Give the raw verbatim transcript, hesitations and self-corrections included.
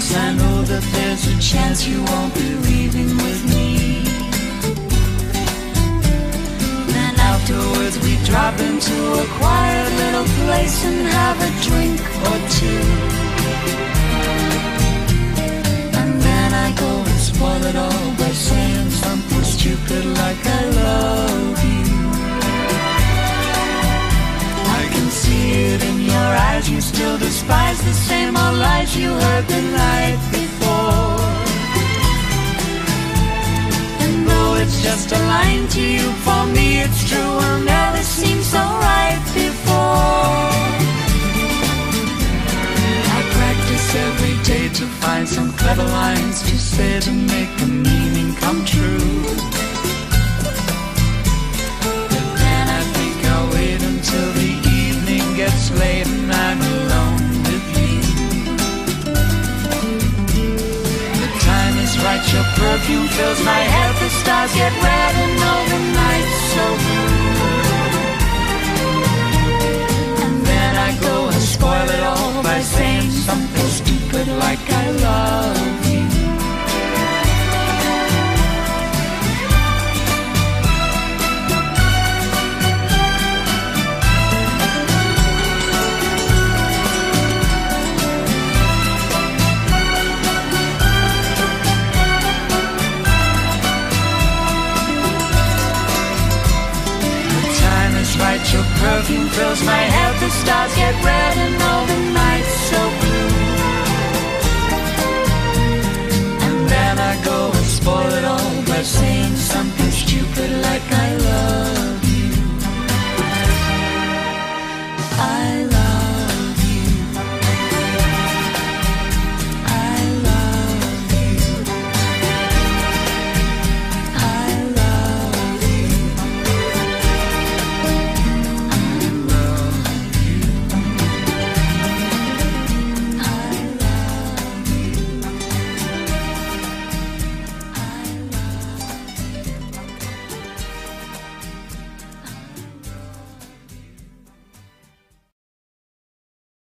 'cause I know that there's a chance you won't be leaving with me. Then afterwards we drop into a quiet little place and have a drink or two. And then I go and spoil it all by saying something stupid like I love you. I can see it in your eyes, you still despise the same old lies you heard the night before. And though it's just a line to you, for me it's true, will never seem so right before. I practice every day to find some clever lines to say to make the meaning come true. But then I think I'll wait until the evening gets late and I'm alone with you. The time is right, your perfume fills my head, the stars get red and all the night's so blue. And then I go and spoil it all by saying something stupid like I love you. Right, your perfume fills my head, the stars get red and all the nights so blue.